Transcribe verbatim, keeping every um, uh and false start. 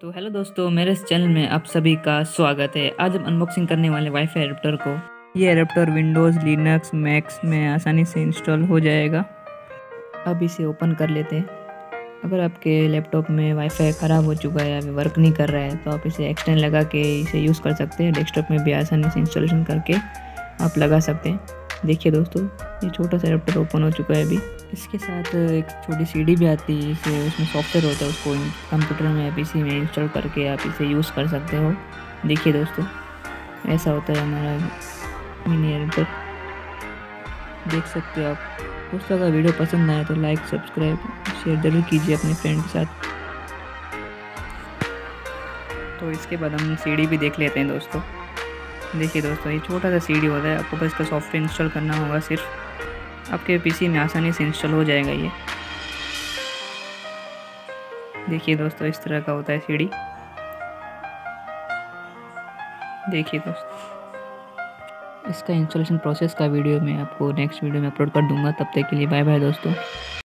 तो हेलो दोस्तों, मेरे इस चैनल में आप सभी का स्वागत है। आज हम अनबॉक्सिंग करने वाले वाईफाई एडेप्टर को। ये एडेप्टर विंडोज़, लिनक्स, मैक्स में आसानी से इंस्टॉल हो जाएगा। अब इसे ओपन कर लेते हैं। अगर आपके लैपटॉप में वाईफाई ख़राब हो चुका है या वर्क नहीं कर रहा है तो आप इसे एक्सटेंड लगा के इसे यूज़ कर सकते हैं। डेस्कटॉप में भी आसानी से इंस्टॉलेशन करके आप लगा सकते हैं। देखिए दोस्तों, ये छोटा सा एडेप्टर ओपन हो चुका है अभी। इसके साथ एक छोटी सीडी भी आती है, इसे उसमें सॉफ्टवेयर होता है, उसको कंप्यूटर में या पीसी में इंस्टॉल करके आप इसे यूज़ कर सकते हो। देखिए दोस्तों, ऐसा होता है हमारा मिनी एडिटर। देख सकते हो आप। दोस्तों, अगर वीडियो पसंद आए तो लाइक, सब्सक्राइब, शेयर ज़रूर कीजिए अपने फ्रेंड के साथ। तो इसके बाद हम सीडी भी देख लेते हैं दोस्तों। देखिए दोस्तों, ये छोटा सा सीडी होता है, आपको बस इसका सॉफ्टवेयर इंस्टॉल करना होगा। सिर्फ आपके पीसी में आसानी से इंस्टॉल हो जाएगा ये। देखिए दोस्तों, इस तरह का होता है सीडी। देखिए दोस्तों, इसका इंस्टॉलेशन प्रोसेस का वीडियो मैं आपको नेक्स्ट वीडियो में अपलोड कर दूंगा। तब तक के लिए बाय बाय दोस्तों।